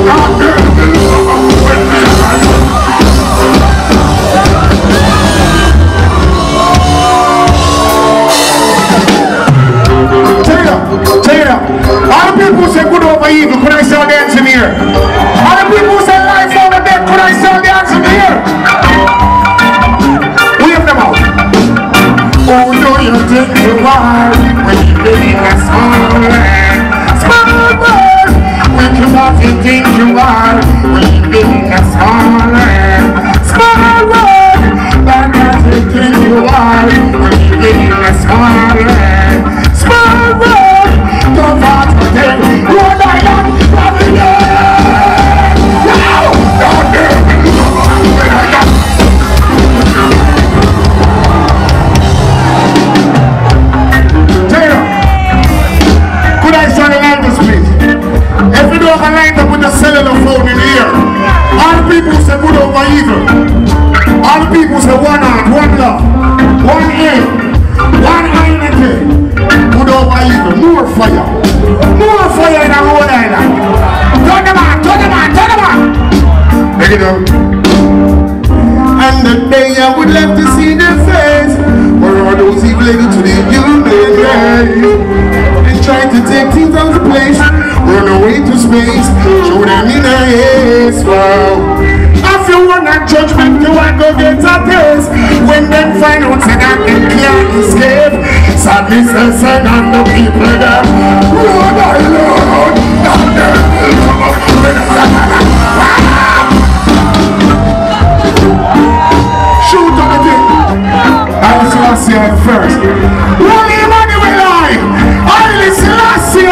All the people who say good over evil, could I sound the answer here? All the people who say life over death, could I sound the answer here? Wave them out. Oh, do you think you are when you live in a small land? Small world. When you not think you are when you live in a small land? Small world. But not think you are when you live in a small land? Small world. Don't want to take Rhode Island from the air. Now, don't do it. Taylor, could I start a line this please? If you don't have a line up with the cellular phone in the ear, all the people say good over evil. All the people say one heart, one love, one aim, one unity. Good over evil, more fire. More fire in a Rhode Island. Turn them on, turn them on, turn them on. Take it up. And the day I would love to see their face, for all those evil to the human race. They try to take things out of place, run away to space, show them in a haze. Wow. If you want a judgment, you want to go get a taste. When them find out that they can't escape, sadness and sin and the people there. Rhode Island, down there will come up with a shoot on the thing. I was last year first. Holy Emmanuel, Haile Selassie,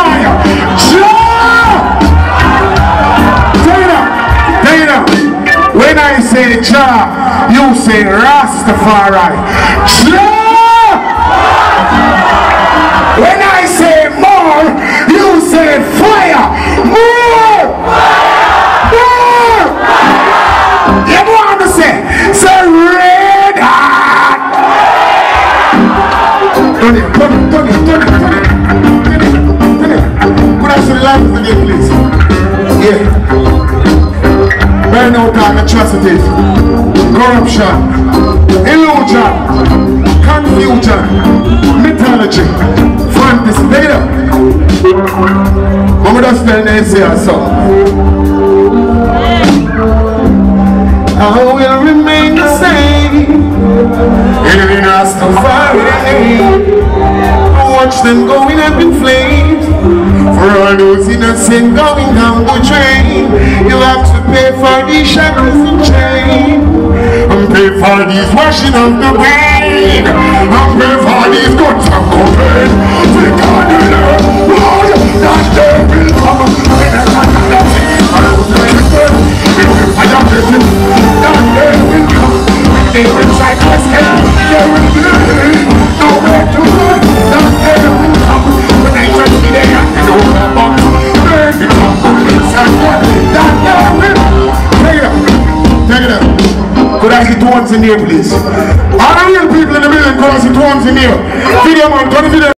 Taylor, when I say Jah, you say Rastafari. Jah! When I say more, you say fire. More! More! You want to say red hot. Turn it. Could I see the lights again, please? Yeah. Burn out all atrocities, corruption, illusion, confusion, mythology, fantasy. Take it up. I'm just telling you say a song. I will remain the same in Rastafari. Watch them going up in flames. For all those innocent going down the drain, you have to pay for these shackles and chains, and pay for these washing of the brain, and pay for these guns of cocaine. We can't do that. That day will come when I can't do that. I will take it. I am getting. That day will come when they will try to escape. There will be nowhere to go. That day will come when I just be there and know about it. Baby, come on, take it up. Could I see two ones in here, please? All the real people in the building, could I see two ones in here? Video man, turn the video.